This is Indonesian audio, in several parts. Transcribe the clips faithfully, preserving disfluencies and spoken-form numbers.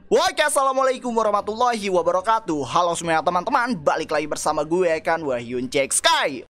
Oke, assalamualaikum warahmatullahi wabarakatuh. Halo semuanya teman-teman, balik lagi bersama gue kan Wahyun Cek Sky.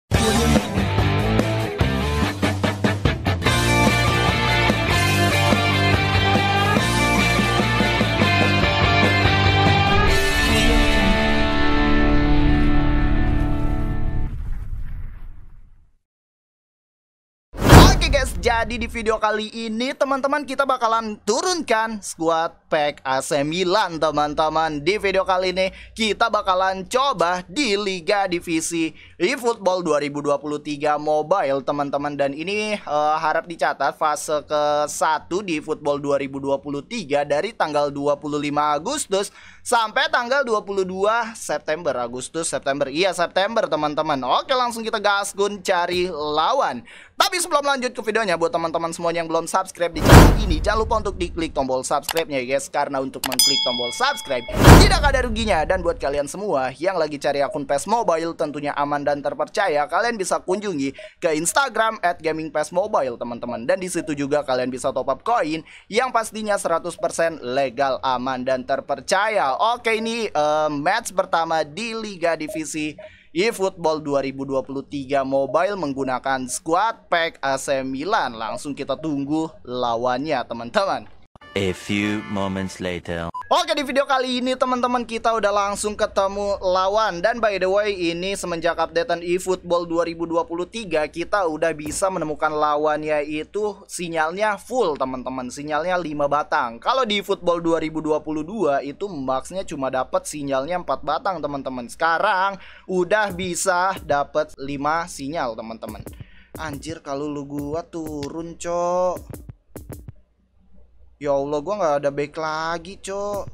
Oke guys, jadi di video kali ini teman-teman kita bakalan turunkan squad pack A C Milan teman-teman. Di video kali ini kita bakalan coba di Liga Divisi eFootball dua ribu dua puluh tiga Mobile teman-teman. Dan ini uh, harap dicatat fase ke satu di eFootball dua ribu dua puluh tiga dari tanggal dua puluh lima Agustus sampai tanggal dua puluh dua September. Agustus, September, iya September teman-teman. Oke, langsung kita gasgun cari lawan. Tapi sebelum lanjut ke videonya, buat teman-teman semuanya yang belum subscribe di channel ini, jangan lupa untuk diklik tombol subscribe-nya ya guys. Karena untuk mengklik tombol subscribe tidak ada ruginya. Dan buat kalian semua yang lagi cari akun P E S Mobile tentunya aman dan terpercaya, kalian bisa kunjungi ke Instagram at gaming P E S Mobile teman-teman. Dan di situ juga kalian bisa top up koin yang pastinya seratus persen legal, aman dan terpercaya. Oke, ini uh, match pertama di Liga Divisi eFootball dua ribu dua puluh tiga Mobile menggunakan squad pack A C Milan. Langsung kita tunggu lawannya teman-teman. A few moments later. Oke, di video kali ini teman-teman kita udah langsung ketemu lawan. Dan by the way, ini semenjak updatean eFootball dua ribu dua puluh tiga kita udah bisa menemukan lawannya itu sinyalnya full teman-teman. Sinyalnya lima batang. Kalau di eFootball dua ribu dua puluh dua itu maxnya cuma dapat sinyalnya empat batang teman-teman. Sekarang udah bisa dapat lima sinyal teman-teman. Anjir, kalau lu gua turun, cok. Ya Allah, gue gak ada back lagi, cok.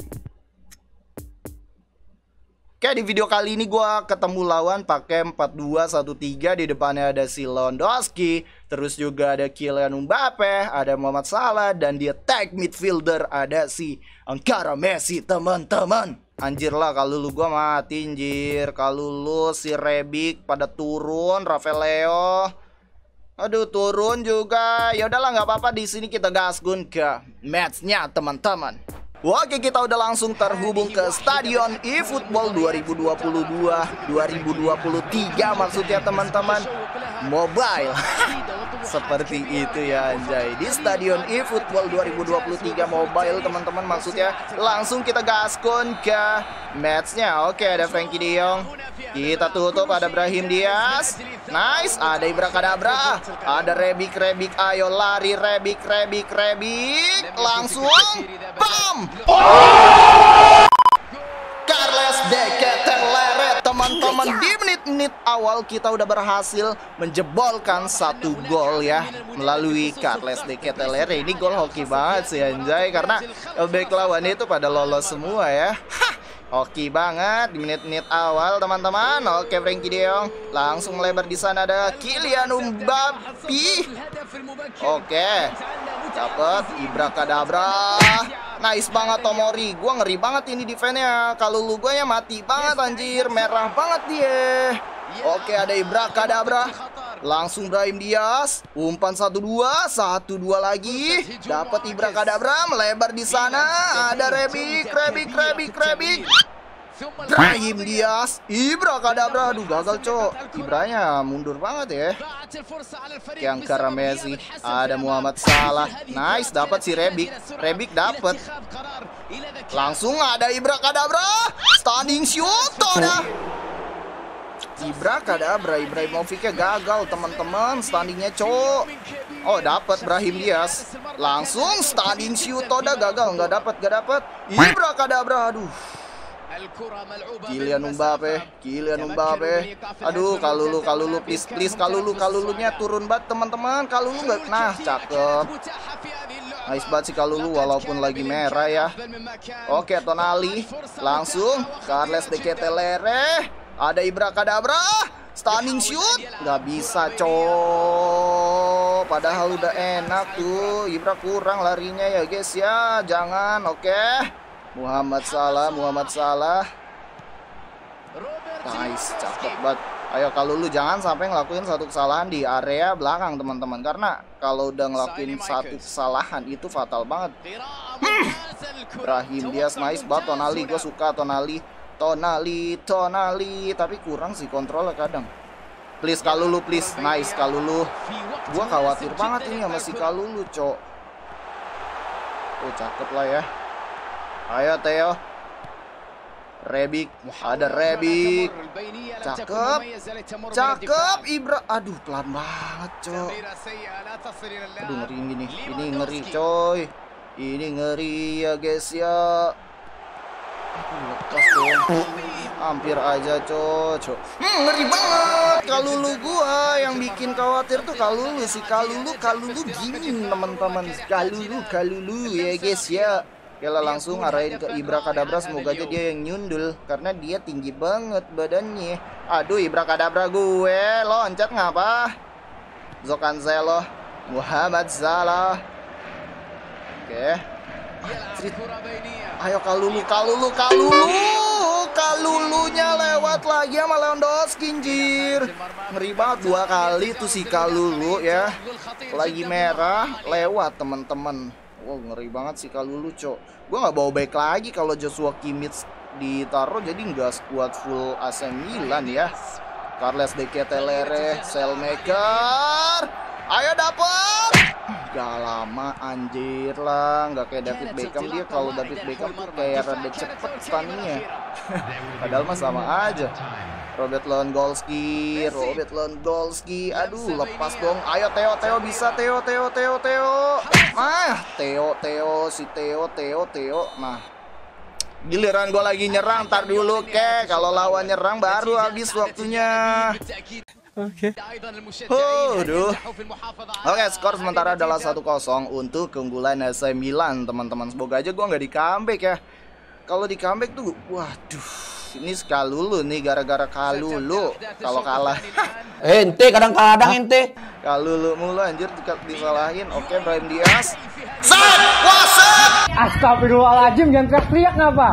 Oke, di video kali ini gue ketemu lawan pakai empat dua satu tiga. Di depannya ada si Lewandowski, terus juga ada Kylian Mbappe, ada Muhammad Salah, dan di attack midfielder ada si Ankara Messi, teman-teman. Anjir lah, kalau lu gue mati, anjir. Kalau lu si Rebic pada turun, Rafael, aduh turun juga. Ya udahlah, nggak apa-apa. Di sini kita gasgun ke matchnya teman-teman. Oke, kita udah langsung terhubung ke Stadion eFootball dua ribu dua puluh dua dua ribu dua puluh tiga maksudnya teman-teman. Mobile. Seperti itu ya anjay. Di Stadion eFootball dua ribu dua puluh tiga Mobile teman-teman, maksudnya langsung kita gaskan ke matchnya. Oke, ada Frankie De Jong. Kita tutup, ada Brahim Diaz. Nice, ada Ibra Kadabra. Ada Rebic, Rebic, ayo lari Rebic, Rebic, Rebic. Langsung bam. Carles de Ketelere teman-teman. Di menit-menit awal kita udah berhasil menjebolkan satu gol ya melalui Carles de Ketelere. Ini gol hoki banget sih anjay, karena back lawannya itu pada lolos semua ya. Hah, hoki banget di menit-menit awal teman-teman. Oke, Frankie De Jong langsung melebar. Di sana ada Kylian Mbappe. Oke, dapat Ibra Kadabra. Nice banget Tomori. Gua ngeri banget ini defense-nya. Kalau lu gue ya mati banget anjir. Merah banget dia. Oke, ada Ibra Kadabra. Langsung Brahim Diaz. Umpan satu dua, satu dua lagi. Dapat Ibra Kadabra, melebar di sana. Ada Rebic, Rebic, Rebic, Rebic. Brahim Diaz, Ibra Kadabra. Aduh, gagal, cok. Ibranya mundur banget ya. Yang Ankara Messi, ada Muhammad Salah. Nice, dapat si Rebic. Rebic dapat. Langsung ada Ibra Kadabra. Standing shoot, dah. Ibra Kadabra, Ibrahimovicnya gagal teman-teman. Standingnya, cok. Oh, dapat Brahim Diaz. Langsung standing shoot, dah gagal, nggak dapat, nggak dapat. Ibra Kadabra, aduh. Kylian Mbappe, Kylian Mbappe. Aduh, kalau lu, kalau lu please, please, kalau lu, kalau lu nya turun banget teman-teman. Kalau lu nggak, nah cakep. Nice banget sih kalau lu walaupun lagi merah ya. Oke, Tonali langsung Carles de Ketelere. Ada Ibra Kadabra. Standing shoot, nggak bisa, cowok. Padahal udah enak tuh. Ibra kurang larinya ya guys ya. Jangan, oke. Muhammad Salah, Muhammad Salah. Nice, cakep banget. Ayo, kalau lu jangan sampai ngelakuin satu kesalahan di area belakang teman-teman, karena kalau udah ngelakuin satu kesalahan itu fatal banget. Hmm. Brahim Diaz nice banget. Tonali, gue suka Tonali. Tonali, Tonali. Tapi kurang sih kontrolnya kadang. Please Kalulu, please. Nice Kalulu. Gue khawatir banget ini sama si Kalulu, cok. Oh, cakep lah ya. Ayo Theo. Rebic, ada Rebic. Cakep. Cakep Ibra. Aduh, pelan banget, cok. Aduh, ngeri gini. Ini ngeri, coy. Ini ngeri ya, guys ya. Aduh, lepas dong. Hampir aja, cok. Hmm, ngeri banget. Kalulu gua yang bikin khawatir tuh Kalulu. Si Kalulu, Kalulu gini, teman-teman. Kalulu, Kalulu ya, guys ya. Yalah, langsung arahin ke Ibra Kadabra, semoga aja dia yang nyundul karena dia tinggi banget badannya. Aduh, Ibra Kadabra gue loncat ngapa? Zocancelo, Muhammad Salah. Oke. Anjrit. Ayo Kalulu, Kalulu, Kalulu. Kalulunya lewat lagi sama Lewandowski, anjir. Ngeri banget dua kali tuh si Kalulu ya. Lagi merah lewat, teman-teman. Wow, ngeri banget sih Kalulu, cok. Gue nggak bawa back lagi kalau Joshua Kimmich ditaruh, jadi nggak squad full A C Milan ya. Carles de Ketelaere, Selmaker. Ayo dapet. Gak lama anjir lah, nggak kayak David Beckham. Dia kalau David Beckham tuh kayak rada cepet stunnya. Padahal mah sama aja. Robert Lewandowski, Robert Lewandowski. Aduh, lepas dong. Ayo Theo, Theo bisa. Theo, Theo, Theo, Theo. Ah, Theo, Theo, si Theo, Theo, Theo. Nah, giliran gue lagi nyerang, ntar dulu ke. Kalau lawan nyerang baru habis waktunya. Oke. Okay. Oh, duh. Oke, skor sementara adalah satu kosong untuk keunggulan A C Milan, teman-teman. Semoga aja gue nggak di comeback ya. Kalau di comeback tuh, waduh. Ini Kalulu nih, gara-gara Kalulu kalau kalah. Ente kadang-kadang ente. Kalulu mulu anjir disalahin. Oke, Brahim Diaz. Set! Waset! Astagfirullahaladzim, jangan teriak-teriak ngapa?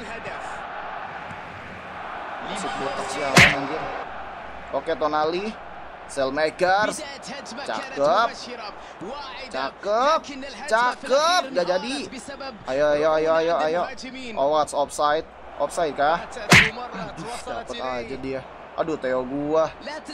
Masuk botak sialan anjir. Oke, Tonali, Selmaker. Cakep. Cakep. Cakep. Gak jadi. Ayo, ayo, ayo, ayo, ayo. Oh, what's offside? Offside kah? Aduh, dapet aja dia. Aduh, Theo gua.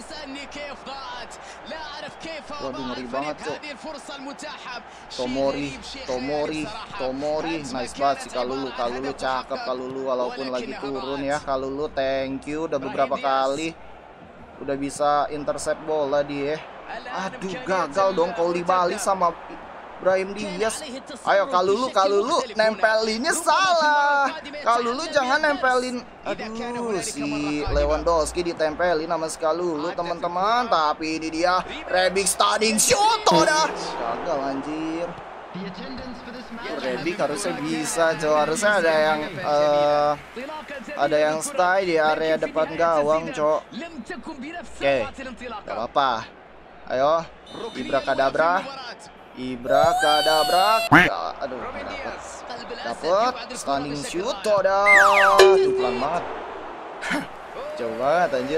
Waduh, ngeri banget, cok. Tomori, Tomori, Tomori. Nice banget si Kalulu. Kalulu cakep, Kalulu walaupun lagi turun ya. Kalulu, thank you. Udah beberapa kali udah bisa intercept bola dia. Aduh, gagal dong Koulibaly sama Brahim Diaz. Ayo Kalulu, Kalulu nempelinnya salah. Kalulu jangan nempelin. Aduh, si Lewandowski ditempelin sama si Kalulu, teman-teman. Tapi ini dia Rebic standing shoot dah. Gagal anjir. Rebic harusnya bisa, cowok. Harusnya ada yang uh, ada yang stay di area depan gawang, cowok. Oke, okay. Gak apa-apa. Ayo, Ibra Kadabra. Ibra Kadabra. Ya, aduh, dapat. Dapat standing shoot dah. Tuh, pelan banget. Jauh banget anjir.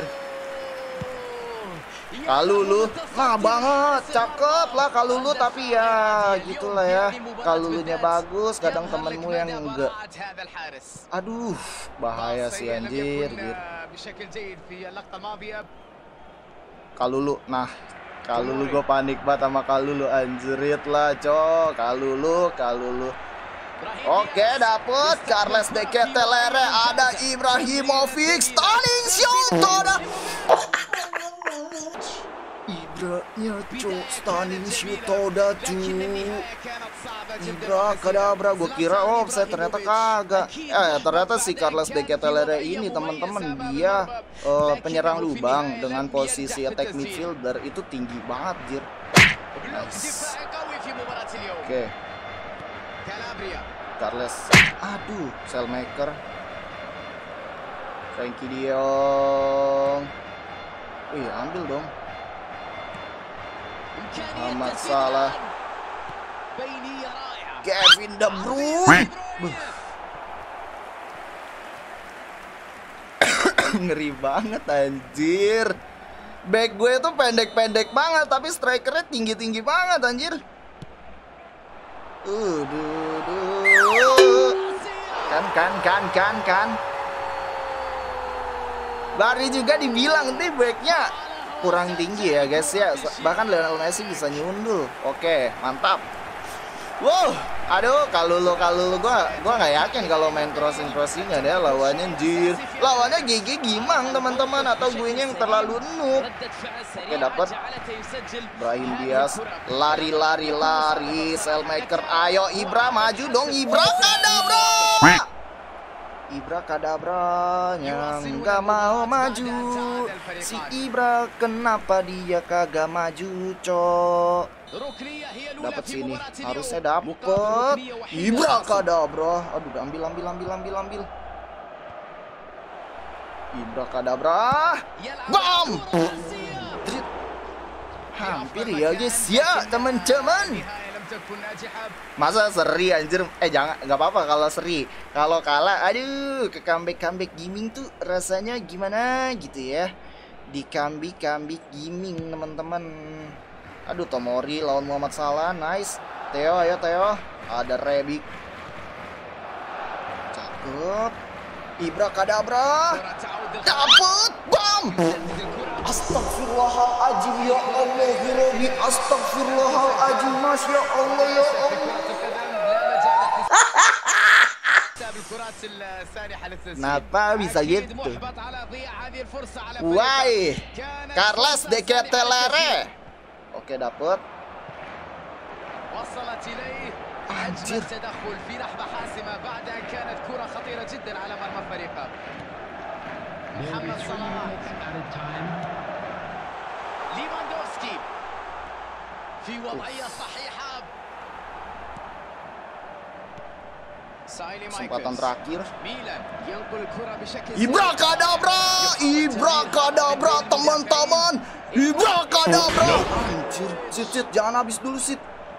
Kalulu, nah banget, cakep lah Kalulu, tapi ya gitulah ya. Kalulunya bagus, kadang temenmu yang enggak. Aduh, bahaya sih anjir gitu. Kalulu, nah Kalulu gue panik banget sama Kalulu, anjirit lah cok. Kalulu, Kalulu. Oke, dapet Carles de Ketelaere, ada Ibrahimovic, stunning shoot, ada Ibra-nya cok, stunning shoot, udah tuh. Ibra Kadabra, gue kira offside, ternyata kagak. Eh, ternyata si Carles de Ketelaere ini teman-teman dia uh, penyerang lubang dengan posisi attack midfielder itu tinggi banget, jir. Nice. Oke. Okay. Carles, aduh, Selmaker, Frankie De Jong. Wih, ambil dong. Muhammad Salah, Kevin De Bruyne. Ngeri banget anjir. Back gue tuh pendek-pendek banget, tapi strikernya tinggi-tinggi banget anjir. Uh, duh, duh. Kan kan kan kan kan. Bari juga dibilang nih backnya kurang tinggi ya guys ya. Bahkan Lionel Messi bisa nyundul. Oke, mantap. Wow, aduh, kalau lo kalau lo gua gua nggak yakin kalau main crossing crossingan ya lawannya anjir. Lawannya G G Gimang teman-teman, atau gue yang terlalu noob. Oke, dapat. Brahim Diaz lari lari lari, Selmaker. Ayo Ibra maju dong, Ibra kadabra. Ibra kadabra-nya nggak mau maju. Si Ibra kenapa dia kagak maju, cok? Dapat sini, harusnya dapet. Ibra kadabra. Aduh, ambil ambil ambil ambil ambil. Ibra kadabra. Bam. Hampir ya guys ya teman-teman. Masa seri anjir. Eh jangan, nggak apa-apa kalau seri. Kalau kalah, aduh, ke comeback-comeback gaming tuh rasanya gimana gitu ya. Di comeback-comeback gaming teman-teman. Aduh, Tomori lawan Muhammad Salah, nice. Theo, ayo Theo. Ada Rebic. Cakep. Ibra kadabra. Dapet, bam. Astagfirullahaladzim ya Allah, Hirobi. Astagfirullahaladzim, Masya Allah ya Allah. Kenapa bisa gitu? Why? Carles de Ketelere. Oke, dapet. Anjir. Muhammad Salah, Lewandowski, في وضعية صحيحة. Kesempatan terakhir. Milan ينقل الكرة بشكل Ibra kadabra, Ibra kadabra teman-teman. Ibra kadabra. Anjir, sit sit jangan habis dulu sit.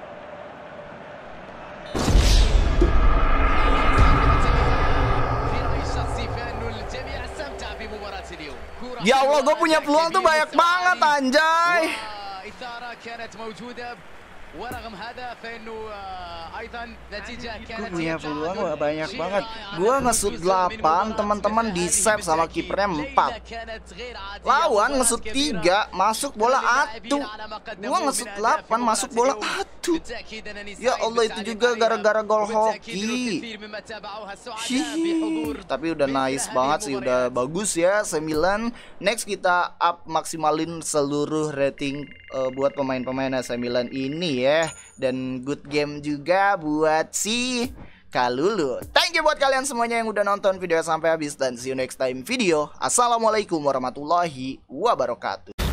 Ya Allah, gue punya peluang tuh banyak banget anjay. Gue punya peluang banyak banget. Gue nge-shoot delapan, teman-teman di save sama kipernya empat. Lawan nge-shoot tiga, masuk bola atu. Gue nge-shoot delapan, masuk bola atu. Ya Allah, itu juga gara-gara gol hoki. Hihi. Tapi udah nice banget sih, udah bagus ya sembilan. Next kita up maksimalin seluruh rating uh, buat pemain-pemain A C Milan ini ya. Dan good game juga buat si Kalulu. Thank you buat kalian semuanya yang udah nonton video sampai habis, dan see you next time video. Assalamualaikum warahmatullahi wabarakatuh.